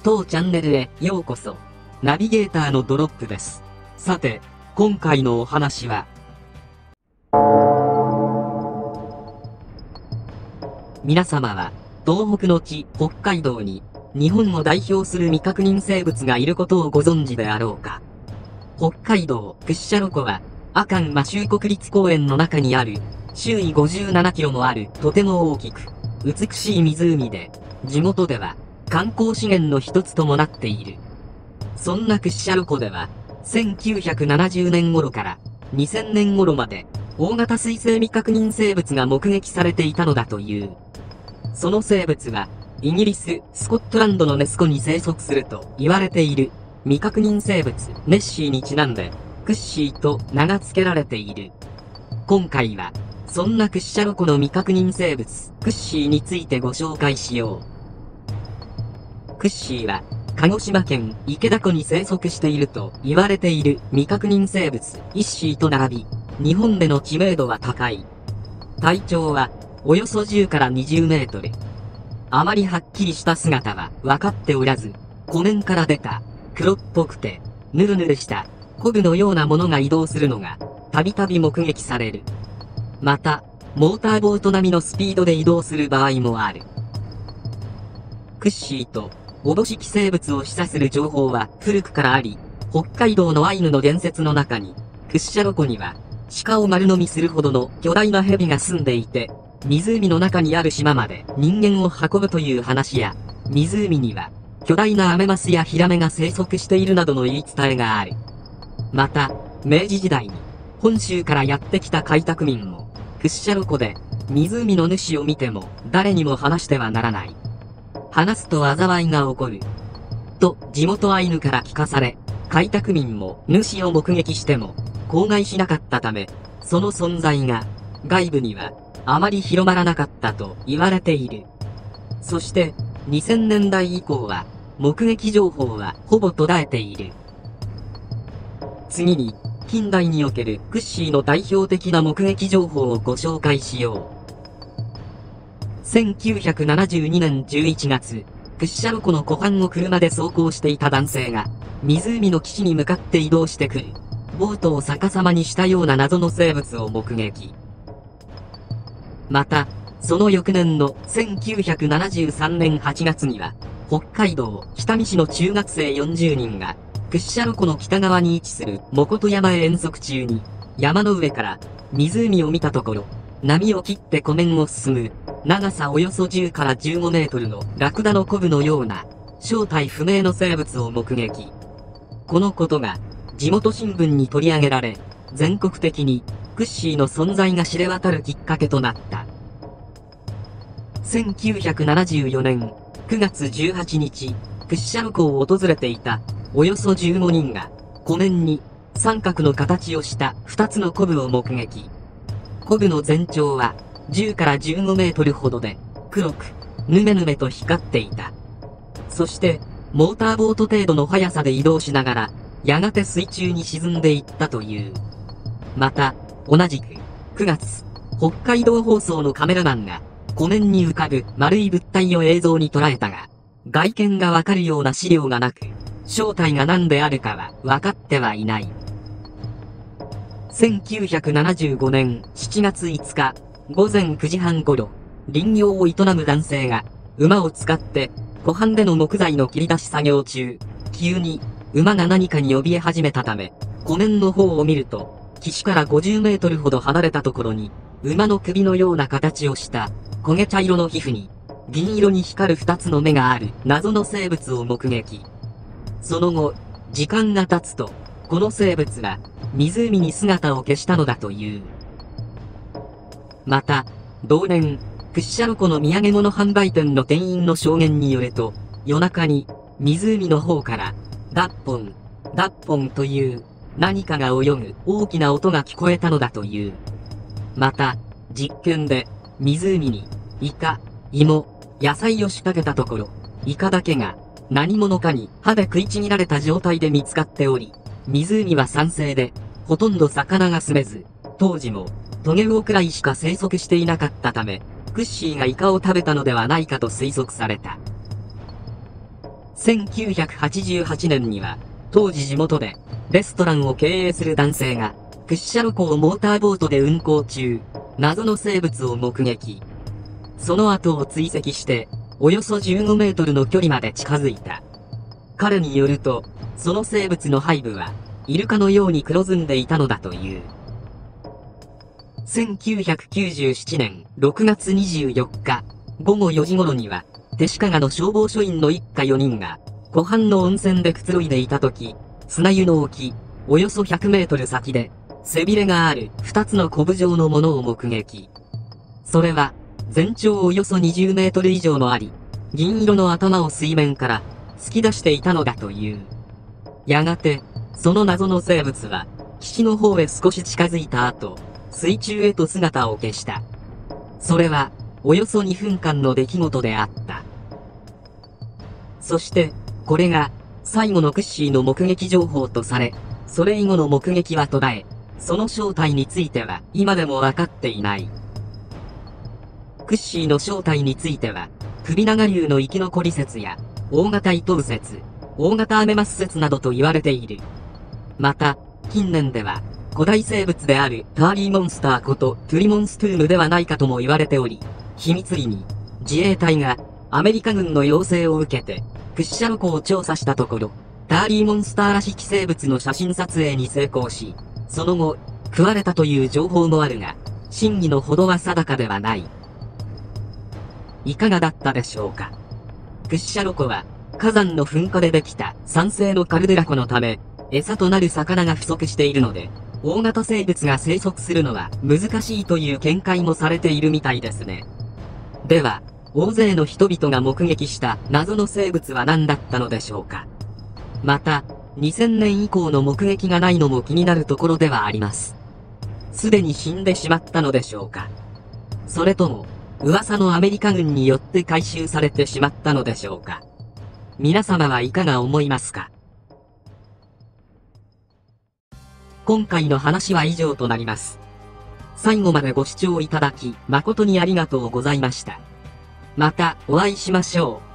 当チャンネルへようこそ。ナビゲーターのドロップです。さて、今回のお話は、皆様は、東北の地、北海道に、日本を代表する未確認生物がいることをご存知であろうか。北海道屈斜路湖は、阿寒摩周国立公園の中にある、周囲57キロもあるとても大きく、美しい湖で、地元では、観光資源の一つともなっている。そんな屈斜路湖では、1970年頃から2000年頃まで、大型水生未確認生物が目撃されていたのだという。その生物は、イギリス、スコットランドのネス湖に生息すると言われている未確認生物ネッシーにちなんで、クッシーと名が付けられている。今回は、そんな屈斜路湖の未確認生物、クッシーについてご紹介しよう。クッシーは、鹿児島県池田湖に生息していると言われている未確認生物イッシーと並び、日本での知名度は高い。体長は、およそ10から20メートル。あまりはっきりした姿は分かっておらず、湖面から出た黒っぽくて、ヌルヌルしたコブのようなものが移動するのが、たびたび目撃される。また、モーターボート並みのスピードで移動する場合もある。クッシーと、おぼしき生物を示唆する情報は古くからあり、北海道のアイヌの伝説の中に、屈斜路湖には、鹿を丸飲みするほどの巨大な蛇が住んでいて、湖の中にある島まで人間を運ぶという話や、湖には、巨大なアメマスやヒラメが生息しているなどの言い伝えがある。また、明治時代に、本州からやってきた開拓民も、屈斜路湖で、湖の主を見ても、誰にも話してはならない。話すと災いが起こる。と地元アイヌから聞かされ、開拓民も主を目撃しても口外しなかったため、その存在が外部にはあまり広まらなかったと言われている。そして2000年代以降は目撃情報はほぼ途絶えている。次に近代におけるクッシーの代表的な目撃情報をご紹介しよう。1972年11月、屈斜路湖の湖畔を車で走行していた男性が、湖の岸に向かって移動してくる、ボートを逆さまにしたような謎の生物を目撃。また、その翌年の1973年8月には、北海道北見市の中学生40人が、屈斜路湖の北側に位置する本山へ遠足中に、山の上から湖を見たところ、波を切って湖面を進む、長さおよそ10から15メートルのラクダのコブのような正体不明の生物を目撃。このことが地元新聞に取り上げられ、全国的にクッシーの存在が知れ渡るきっかけとなった。1974年9月18日、屈斜路湖を訪れていたおよそ15人が湖面に三角の形をした2つのコブを目撃。コブの全長は10から15メートルほどで、黒く、ぬめぬめと光っていた。そして、モーターボート程度の速さで移動しながら、やがて水中に沈んでいったという。また、同じく、9月、北海道放送のカメラマンが、湖面に浮かぶ丸い物体を映像に捉えたが、外見がわかるような資料がなく、正体が何であるかは分かってはいない。1975年7月5日、午前9時半頃、林業を営む男性が、馬を使って、湖畔での木材の切り出し作業中、急に、馬が何かに怯え始めたため、湖面の方を見ると、岸から50メートルほど離れたところに、馬の首のような形をした、焦げ茶色の皮膚に、銀色に光る2つの目がある謎の生物を目撃。その後、時間が経つと、この生物は、湖に姿を消したのだという。また、同年、屈斜路湖の土産物販売店の店員の証言によると、夜中に、湖の方から、ダッポン、ダッポンという、何かが泳ぐ大きな音が聞こえたのだという。また、実験で、湖に、イカ、芋、野菜を仕掛けたところ、イカだけが、何者かに歯で食いちぎられた状態で見つかっており、湖は酸性で、ほとんど魚が住めず、当時も、トゲウオくらいしか生息していなかったため、クッシーがイカを食べたのではないかと推測された。 1988年には、当時地元でレストランを経営する男性が、屈斜路湖をモーターボートで運航中、謎の生物を目撃。その後を追跡して、およそ15メートルの距離まで近づいた。彼によると、その生物の背部は、イルカのように黒ずんでいたのだという。1997年6月24日、午後4時頃には、弟子屈の消防署員の一家4人が、湖畔の温泉でくつろいでいたとき、砂湯の沖、およそ100メートル先で、背びれがある2つのコブ状のものを目撃。それは、全長およそ20メートル以上もあり、銀色の頭を水面から突き出していたのだという。やがて、その謎の生物は、岸の方へ少し近づいた後、水中へと姿を消した。それは、およそ2分間の出来事であった。そして、これが、最後のクッシーの目撃情報とされ、それ以後の目撃は途絶え、その正体については今でも分かっていない。クッシーの正体については、首長竜の生き残り説や、大型イトウ説、大型アメマス説などと言われている。また、近年では、古代生物であるターリーモンスターことトゥリモンストゥームではないかとも言われており、秘密裏に自衛隊がアメリカ軍の要請を受けて、屈斜路湖を調査したところ、ターリーモンスターらしき生物の写真撮影に成功し、その後、食われたという情報もあるが、真偽のほどは定かではない。いかがだったでしょうか。屈斜路湖は、火山の噴火でできた酸性のカルデラ湖のため、餌となる魚が不足しているので、大型生物が生息するのは難しいという見解もされているみたいですね。では、大勢の人々が目撃した謎の生物は何だったのでしょうか。また、2000年以降の目撃がないのも気になるところではあります。すでに死んでしまったのでしょうか。それとも、噂のアメリカ軍によって回収されてしまったのでしょうか。皆様はいかが思いますか。今回の話は以上となります。最後までご視聴いただき、誠にありがとうございました。またお会いしましょう。